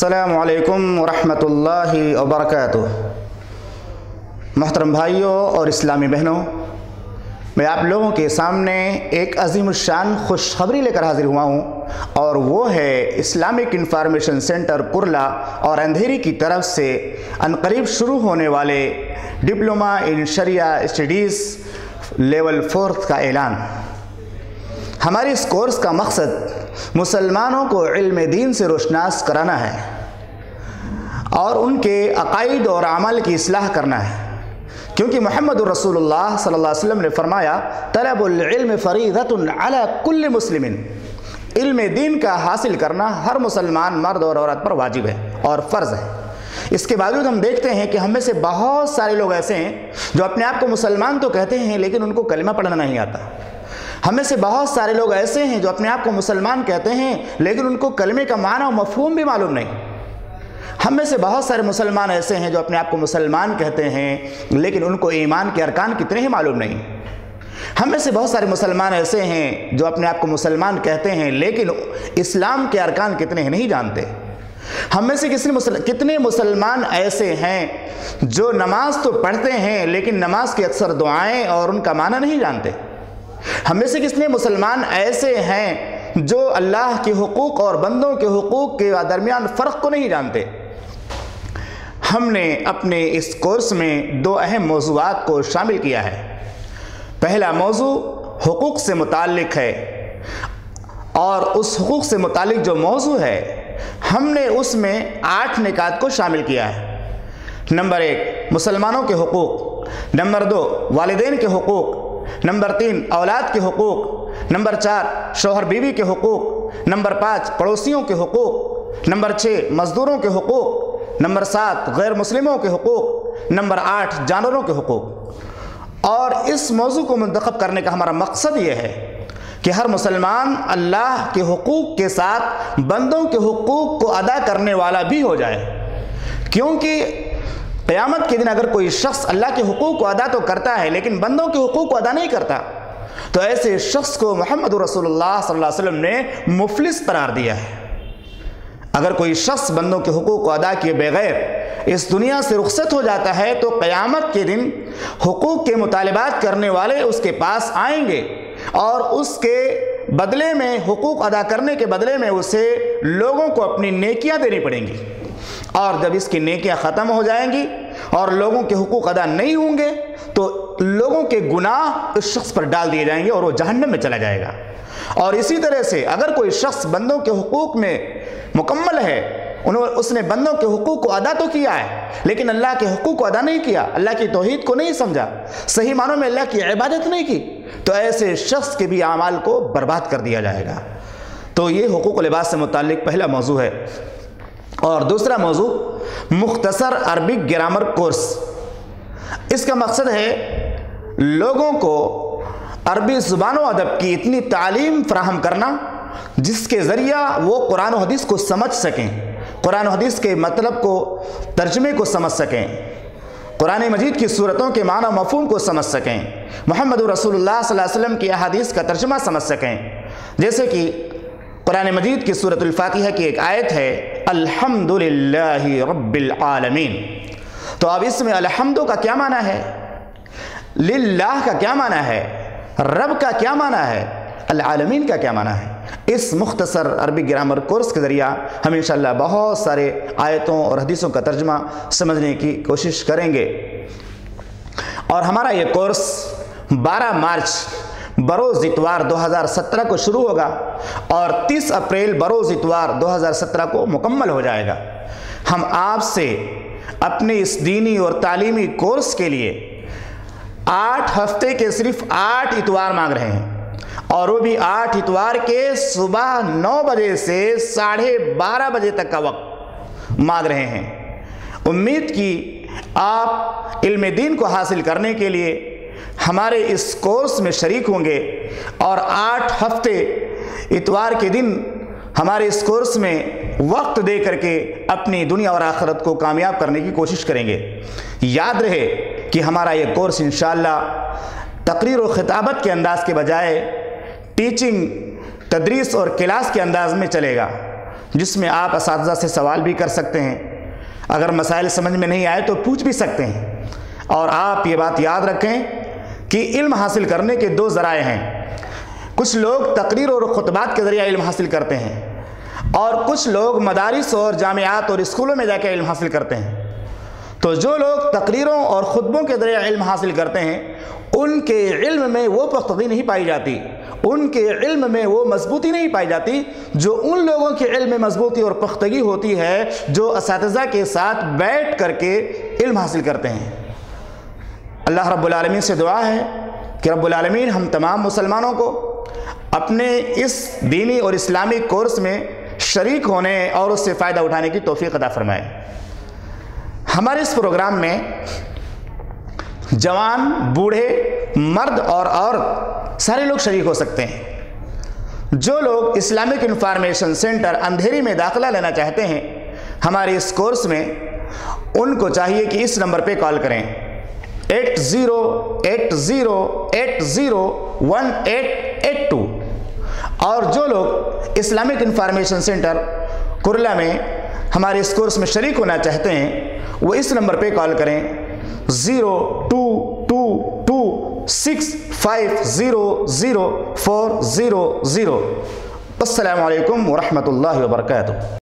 अस्सलामु अलैकुम वरहमतुल्लाहि वबरकातुह। मोहतरम भाइयों और इस्लामी बहनों, मैं आप लोगों के सामने एक अज़ीमुश्शान खुशखबरी लेकर हाजिर हुआ हूँ, और वो है इस्लामिक इंफॉर्मेशन सेंटर कुरला और अंधेरी की तरफ से अनकरीब शुरू होने वाले डिप्लोमा इन शरिया स्टडीज़ लेवल 4 का ऐलान। हमारे इस कोर्स का मकसद मुसलमानों को इल्म दीन से रोशनास कराना है और उनके अकाइद और अमल की इस्लाह करना है, क्योंकि मुहम्मदुर रसूलुल्लाह सल्लल्लाहु अलैहि वसल्लम ने फरमाया, तलबुल इल्म फरीदतुन अला कुल्लि मुस्लिमिन। इल्म दीन का हासिल करना हर मुसलमान मर्द और औरत पर वाजिब है और फ़र्ज़ है। इसके बावजूद हम देखते हैं कि हम में से बहुत सारे लोग ऐसे हैं जो अपने आप को मुसलमान तो कहते हैं लेकिन उनको कलमा पढ़ना नहीं आता। हम में से बहुत सारे लोग ऐसे हैं जो अपने आप को मुसलमान कहते हैं लेकिन उनको कलमे का माना और मफ़हूम भी मालूम नहीं। हम में से बहुत सारे मुसलमान ऐसे हैं जो अपने आप को मुसलमान कहते हैं लेकिन उनको ईमान के अरकान कितने ही मालूम नहीं। हम में से बहुत सारे मुसलमान ऐसे हैं जो अपने आप को मुसलमान कहते हैं लेकिन इस्लाम के अरकान कितने हैं नहीं जानते। हम में से कितने मुसलमान ऐसे हैं जो नमाज तो पढ़ते हैं लेकिन नमाज की अक्सर दुआएं और उनका माना नहीं जानते। हम में से कितने मुसलमान ऐसे हैं जो अल्लाह के हुकूक और बंदों के हुकूक के दरमियान फ़र्क को नहीं जानते। हमने अपने इस कोर्स में दो अहम मौज़ूआत को शामिल किया है। पहला मौजू हुकूक से मुताल्लिक़ है, और उस हुकूक से मुताल्लिक़ जो मौजू है हमने उसमें 8 निकात को शामिल किया है। नंबर 1 मुसलमानों के हुकूक, नंबर 2 वालिदैन के हुकूक, नंबर 3 औलाद के हुकूक, नंबर 4 शोहर-बीवी के हुकूक, नंबर 5 पड़ोसियों के हुकूक, नंबर 6 मज़दूरों के हुकूक, नंबर 7 गैर मुस्लिमों के हुकूक, नंबर 8 जानवरों के हुकूक। और इस मौजू को मुंतखब करने का हमारा मकसद ये है कि हर मुसलमान अल्लाह के हुकूक के साथ बंदों के हुकूक को अदा करने वाला भी हो जाए, क्योंकि क़यामत के दिन अगर कोई शख्स अल्लाह के हुकूक को अदा तो करता है लेकिन बंदों के हुकूक को अदा नहीं करता, तो ऐसे शख्स को मुहम्मद रसूलुल्लाह सल्लल्लाहु अलैहि वसल्लम ने मुफलिस करार दिया है। अगर कोई शख्स बंदों के हुकूक को अदा किए बगैर इस दुनिया से रुखसत हो जाता है तो क़यामत के दिन हुकूक के मुतालिबात करने वाले उसके पास आएंगे और उसके बदले में, हुकूक अदा करने के बदले में उसे लोगों को अपनी नेकियां देनी पड़ेंगी। और जब इसकी नेकियां ख़त्म हो जाएंगी और लोगों के हुकूक अदा नहीं होंगे तो लोगों के गुनाह उस शख्स पर डाल दिए जाएंगे और वो जहन्नम में चला जाएगा। और इसी तरह से अगर कोई शख्स बंदों के हुकूक में मुकम्मल है, उसने बंदों के हुकूक को अदा तो किया है लेकिन अल्लाह के हुकूक को अदा नहीं किया, अल्लाह की तौहीद को नहीं समझा, सही मानों में अल्लाह की इबादत नहीं की, तो ऐसे शख्स के भी आमाल को बर्बाद कर दिया जाएगा। तो ये हुकूक लिबास से मुताल्लिक़ पहला मौजू है। और दूसरा मौजू मुख्तसर अरबिक ग्रामर कोर्स। इसका मकसद है लोगों को अरबी ज़ुबान व अदब की इतनी तालीम फ़राहम करना जिसके ज़रिया वो कुरान और हदीस को समझ सकें, कुरान और हदीस के मतलब को, तर्जमे को समझ सकें, कुरान मजीद की सूरतों के माना मफ़हूम को समझ सकें, मुहम्मद रसूलुल्लाह सल्लल्लाहु अलैहि वसल्लम की अहादीस का तर्जमा समझ सकें। जैसे कि कुरान मजीद की सूरतुल फातिहा की एक आयत है, अल्हम्दुलिल्लाहि रब्बिल आलमीन। तो अब इसमें अलहम्दु का क्या माना है, लिल्लाह का क्या माना है, रब का क्या माना है, अल आलमीन का क्या माना है। इस मुख्तसर अरबी ग्रामर कोर्स के ज़रिया हम इंशाअल्लाह बहुत सारे आयतों और हदीसों का तर्जमा समझने की कोशिश करेंगे। और हमारा ये कोर्स 12 मार्च बरोज़ इतवार 2017 को शुरू होगा और 30 अप्रैल बरोज़ इतवार 2017 को मुकम्मल हो जाएगा। हम आपसे अपने इस दीनी और तालीमी कोर्स के लिए 8 हफ्ते के सिर्फ 8 इतवार मांग रहे हैं, और वो भी 8 इतवार के सुबह 9 बजे से 12:30 बजे तक का वक्त मांग रहे हैं। उम्मीद की आप इल्म दीन को हासिल करने के लिए हमारे इस कोर्स में शरीक होंगे और 8 हफ्ते इतवार के दिन हमारे इस कोर्स में वक्त दे करके अपनी दुनिया और आखिरत को कामयाब करने की कोशिश करेंगे। याद रहे कि हमारा ये कोर्स इंशाअल्लाह तकरीर और खिताबत के अंदाज़ के बजाय टीचिंग, तदरीस और क्लास के अंदाज़ में चलेगा। جس میں آپ اساتذہ سے سوال بھی کر سکتے ہیں، اگر مسائل سمجھ میں نہیں آئے تو پوچھ بھی سکتے ہیں۔ اور آپ یہ بات یاد رکھیں کہ علم حاصل کرنے کے دو ذرائع ہیں، کچھ لوگ تقریر اور خطبات کے ذریعے علم حاصل کرتے ہیں، اور کچھ لوگ مدارس اور جامعات اور اسکولوں میں جا کے علم حاصل کرتے ہیں۔ تو جو لوگ تقریروں اور خطبوں کے ذریعے علم حاصل کرتے ہیں، ان کے علم میں وہ پختگی نہیں پائی جاتی، ان کے علم میں وہ مضبوطی نہیں پائی جاتی جو ان لوگوں کے علم میں مضبوطی اور پختگی ہوتی ہے جو اساتذہ کے ساتھ بیٹھ کر کے علم حاصل کرتے ہیں۔ اللہ رب العالمین سے دعا ہے کہ رب العالمین ہم تمام مسلمانوں کو اپنے اس دینی اور اسلامی کورس میں شریک ہونے اور اس سے فائدہ اٹھانے کی توفیق عطا فرمائے۔ ہمارے اس پروگرام میں جوان، بوڑھے، مرد اور عورت سارے لوگ شریک ہو سکتے ہیں۔ جو لوگ اسلامک انفارمیشن سینٹر اندھیری میں داخلہ لینا چاہتے ہیں ہمارے اس کورس میں، ان کو چاہیے کہ اس نمبر پہ کال کریں 8080801882، اور جو لوگ اسلامک انفارمیشن سینٹر کرلا میں ہمارے اس کورس میں شریک ہونا چاہتے ہیں وہ اس نمبر پہ کال کریں 022265004000۔ السلام علیکم ورحمۃ اللہ وبرکاتہ۔